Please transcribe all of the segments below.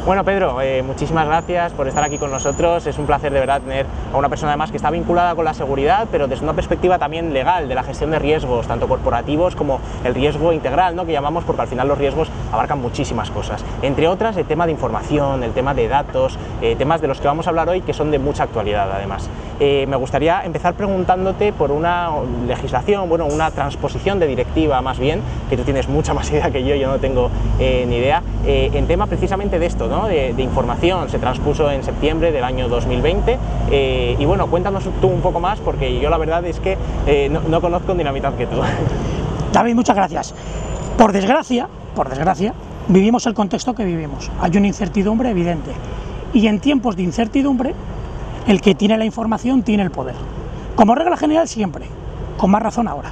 Bueno, Pedro, muchísimas gracias por estar aquí con nosotros. Es un placer de verdad tener a una persona además que está vinculada con la seguridad, pero desde una perspectiva también legal, de la gestión de riesgos, tanto corporativos como el riesgo integral, ¿no?, que llamamos, porque al final los riesgos abarcan muchísimas cosas. Entre otras, el tema de información, el tema de datos, temas de los que vamos a hablar hoy que son de mucha actualidad además. Me gustaría empezar preguntándote por una legislación, bueno, una transposición de directiva más bien, que tú tienes mucha más idea que yo no tengo ni idea, en tema precisamente de esto, ¿no?, de información. Se transpuso en septiembre del año 2020 y bueno, cuéntanos tú un poco más, porque yo la verdad es que no conozco ni la mitad que tú. David, muchas gracias. Por desgracia, vivimos el contexto que vivimos. Hay una incertidumbre evidente y en tiempos de incertidumbre el que tiene la información tiene el poder. Como regla general siempre, con más razón ahora.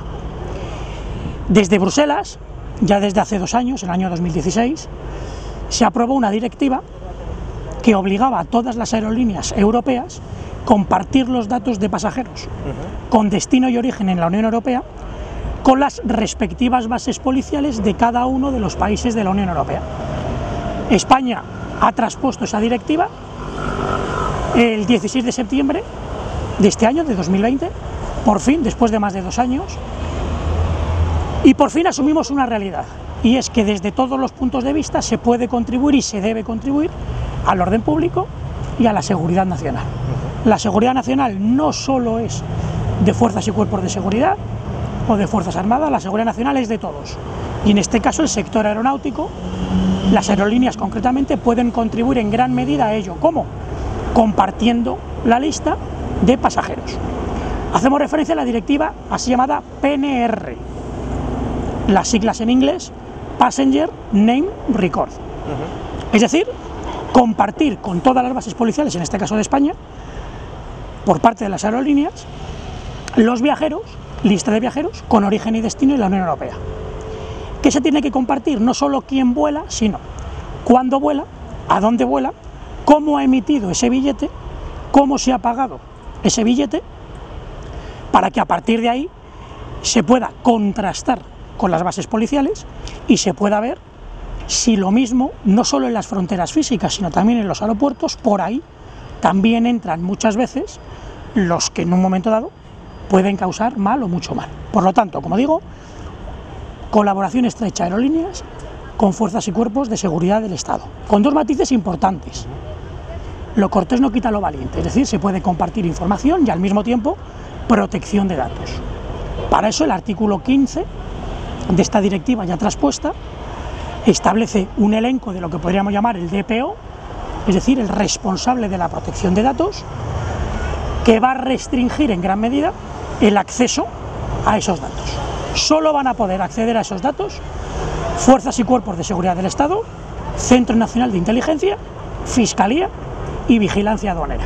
Desde Bruselas, ya desde hace 2 años, en el año 2016, se aprobó una directiva que obligaba a todas las aerolíneas europeas a compartir los datos de pasajeros con destino y origen en la Unión Europea con las respectivas bases policiales de cada uno de los países de la Unión Europea. España ha traspuesto esa directiva el 16 de septiembre de este año, de 2020, por fin, después de más de 2 años, y por fin asumimos una realidad, y es que desde todos los puntos de vista se puede contribuir y se debe contribuir al orden público y a la seguridad nacional. La seguridad nacional no solo es de fuerzas y cuerpos de seguridad o de fuerzas armadas, la seguridad nacional es de todos, y en este caso el sector aeronáutico, las aerolíneas concretamente, pueden contribuir en gran medida a ello. ¿Cómo? Compartiendo la lista de pasajeros. Hacemos referencia a la directiva así llamada PNR, las siglas en inglés Passenger Name Record. Es decir, compartir con todas las bases policiales, en este caso de España, por parte de las aerolíneas, los viajeros, lista de viajeros con origen y destino en la Unión Europea. ¿Qué se tiene que compartir? No solo quién vuela, sino cuándo vuela, a dónde vuela, cómo ha emitido ese billete, cómo se ha pagado ese billete, para que a partir de ahí se pueda contrastar con las bases policiales y se pueda ver si lo mismo, no solo en las fronteras físicas, sino también en los aeropuertos, por ahí también entran muchas veces los que en un momento dado pueden causar mal o mucho mal. Por lo tanto, como digo, colaboración estrecha aerolíneas con fuerzas y cuerpos de seguridad del Estado, con 2 matices importantes. Lo cortés no quita lo valiente, es decir, se puede compartir información y al mismo tiempo protección de datos. Para eso el artículo 15 de esta directiva ya traspuesta establece un elenco de lo que podríamos llamar el DPO, es decir, el responsable de la protección de datos, que va a restringir en gran medida el acceso a esos datos. Solo van a poder acceder a esos datos fuerzas y cuerpos de seguridad del Estado, Centro Nacional de Inteligencia, Fiscalía y Vigilancia Aduanera.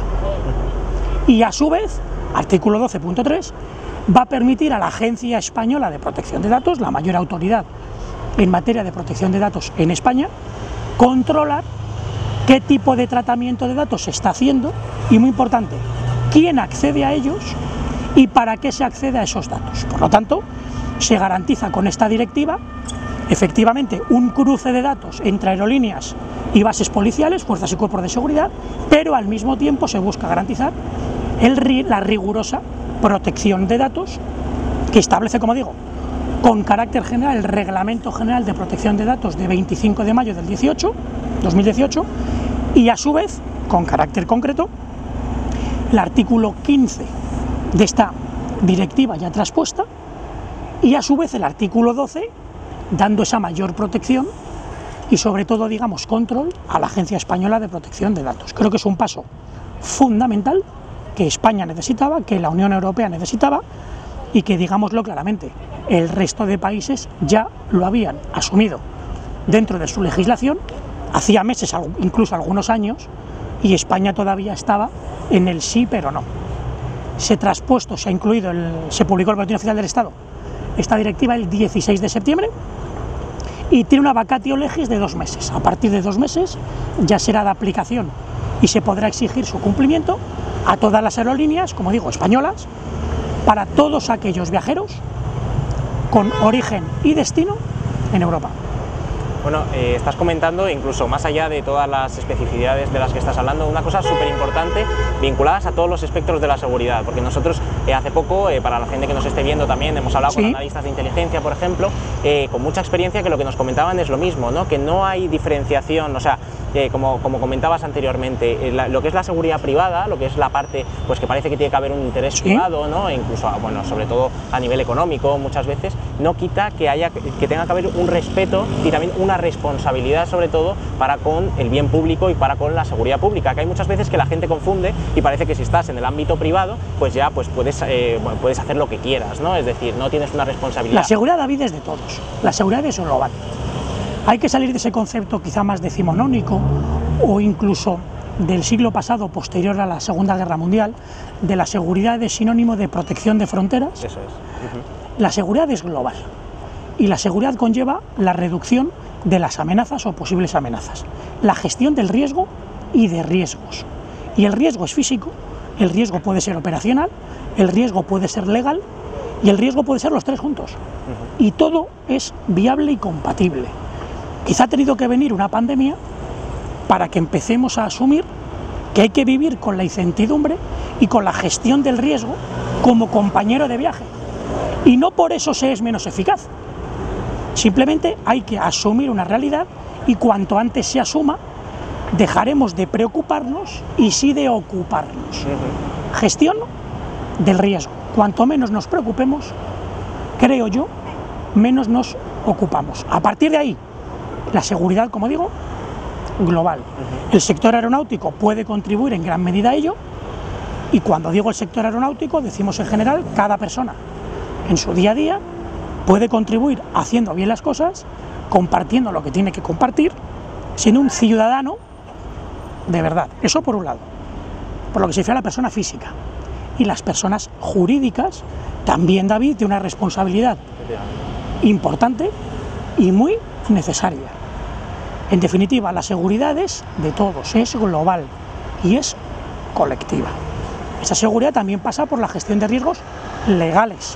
Y a su vez, artículo 12.3, va a permitir a la Agencia Española de Protección de Datos, la mayor autoridad en materia de protección de datos en España, controlar qué tipo de tratamiento de datos se está haciendo y, muy importante, quién accede a ellos y para qué se accede a esos datos. Por lo tanto, se garantiza con esta directiva efectivamente un cruce de datos entre aerolíneas y bases policiales, fuerzas y cuerpos de seguridad, pero al mismo tiempo se busca garantizar la rigurosa protección de datos que establece, como digo, con carácter general el Reglamento General de Protección de Datos de 25 de mayo del 2018 y a su vez, con carácter concreto, el artículo 15 de esta directiva ya traspuesta y a su vez el artículo 12 dando esa mayor protección y sobre todo, digamos, control a la Agencia Española de Protección de Datos. Creo que es un paso fundamental que España necesitaba, que la Unión Europea necesitaba y que, digámoslo claramente, el resto de países ya lo habían asumido dentro de su legislación hacía meses, incluso algunos años, y España todavía estaba en el sí pero no. Se ha traspuesto, se ha incluido, se publicó en el Boletín Oficial del Estado esta directiva el 16 de septiembre y tiene una vacatio legis de 2 meses. A partir de 2 meses ya será de aplicación y se podrá exigir su cumplimiento a todas las aerolíneas, como digo, españolas, para todos aquellos viajeros con origen y destino en Europa. Bueno, estás comentando, incluso más allá de todas las especificidades de las que estás hablando, una cosa súper importante vinculadas a todos los espectros de la seguridad, porque nosotros hace poco, para la gente que nos esté viendo también, hemos hablado con analistas de inteligencia, por ejemplo, con mucha experiencia, que lo que nos comentaban es lo mismo, ¿no? Que no hay diferenciación, o sea, como comentabas anteriormente, lo que es la seguridad privada, lo que es la parte pues que parece que tiene que haber un interés privado, ¿no? E incluso, bueno, sobre todo a nivel económico muchas veces, no quita que tenga que haber un respeto y también una responsabilidad, sobre todo para con el bien público y para con la seguridad pública, que hay muchas veces que la gente confunde y parece que si estás en el ámbito privado pues ya pues puedes hacer lo que quieras, ¿no? Es decir, no tienes una responsabilidad. La seguridad, David, es de todos, la seguridad es global. Hay que salir de ese concepto quizá más decimonónico o incluso del siglo pasado, posterior a la Segunda Guerra Mundial, de la seguridad es sinónimo de protección de fronteras. Eso es. La seguridad es global y la seguridad conlleva la reducción de las amenazas o posibles amenazas, la gestión del riesgo y de riesgos. Y el riesgo es físico, el riesgo puede ser operacional, el riesgo puede ser legal y el riesgo puede ser los tres juntos. Y todo es viable y compatible. Quizá ha tenido que venir una pandemia para que empecemos a asumir que hay que vivir con la incertidumbre y con la gestión del riesgo como compañero de viaje. Y no por eso se es menos eficaz. Simplemente hay que asumir una realidad y cuanto antes se asuma, dejaremos de preocuparnos y sí de ocuparnos. Gestión del riesgo. Cuanto menos nos preocupemos, creo yo, menos nos ocupamos. A partir de ahí, la seguridad, como digo, global. El sector aeronáutico puede contribuir en gran medida a ello, y cuando digo el sector aeronáutico, decimos en general cada persona en su día a día puede contribuir haciendo bien las cosas, compartiendo lo que tiene que compartir, siendo un ciudadano de verdad. Eso por un lado, por lo que se refiere a la persona física. Y las personas jurídicas también, David, tiene una responsabilidad importante y muy necesaria. En definitiva, la seguridad es de todos, es global y es colectiva. Esa seguridad también pasa por la gestión de riesgos legales.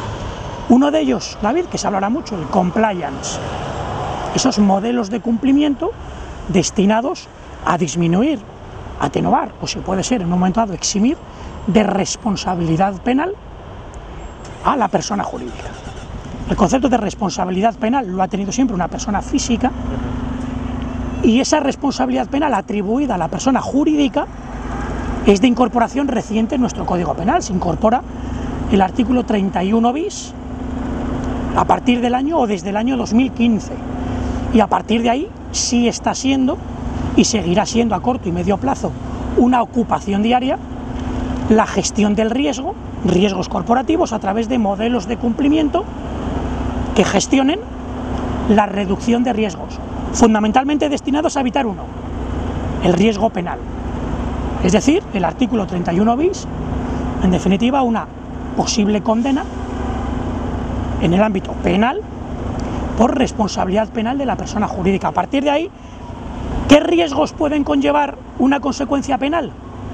Uno de ellos, David, que se hablará mucho, el compliance. Esos modelos de cumplimiento destinados a disminuir, atenuar o, si puede ser, en un momento dado, eximir de responsabilidad penal a la persona jurídica. El concepto de responsabilidad penal lo ha tenido siempre una persona física, y esa responsabilidad penal atribuida a la persona jurídica es de incorporación reciente en nuestro Código Penal. Se incorpora el artículo 31 bis a partir del año o desde el año 2015, y a partir de ahí sí está siendo y seguirá siendo a corto y medio plazo una ocupación diaria la gestión del riesgo, riesgos corporativos, a través de modelos de cumplimiento que gestionen la reducción de riesgos, fundamentalmente destinados a evitar uno, el riesgo penal. Es decir, el artículo 31 bis, en definitiva, una posible condena en el ámbito penal por responsabilidad penal de la persona jurídica. A partir de ahí, ¿qué riesgos pueden conllevar una consecuencia penal?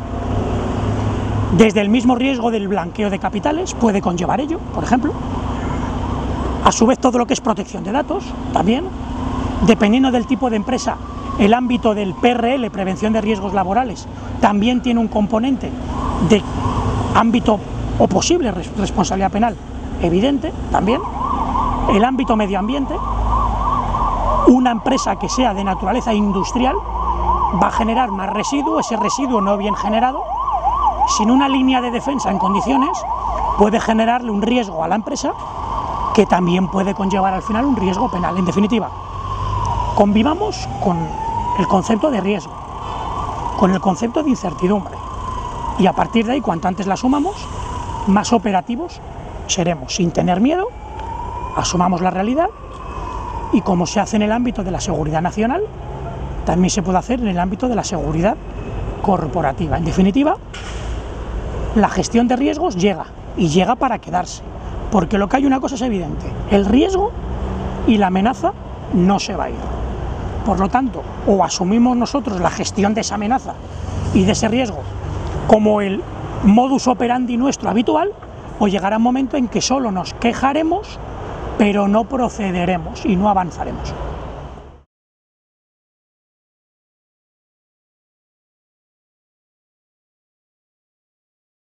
Desde el mismo riesgo del blanqueo de capitales puede conllevar ello, por ejemplo. A su vez, todo lo que es protección de datos, también. Dependiendo del tipo de empresa, el ámbito del PRL, prevención de riesgos laborales, también tiene un componente de ámbito o posible responsabilidad penal evidente, también. El ámbito medio ambiente, una empresa que sea de naturaleza industrial va a generar más residuo, ese residuo no bien generado, sin una línea de defensa en condiciones, puede generarle un riesgo a la empresa que también puede conllevar al final un riesgo penal. En definitiva, convivamos con el concepto de riesgo, con el concepto de incertidumbre, y a partir de ahí, cuanto antes la asumamos, más operativos seremos, sin tener miedo, asumamos la realidad, y como se hace en el ámbito de la seguridad nacional, también se puede hacer en el ámbito de la seguridad corporativa. En definitiva, la gestión de riesgos llega, y llega para quedarse, porque lo que hay una cosa es evidente: el riesgo y la amenaza no se va a ir. Por lo tanto, o asumimos nosotros la gestión de esa amenaza y de ese riesgo como el modus operandi nuestro habitual, o llegará un momento en que solo nos quejaremos, pero no procederemos y no avanzaremos.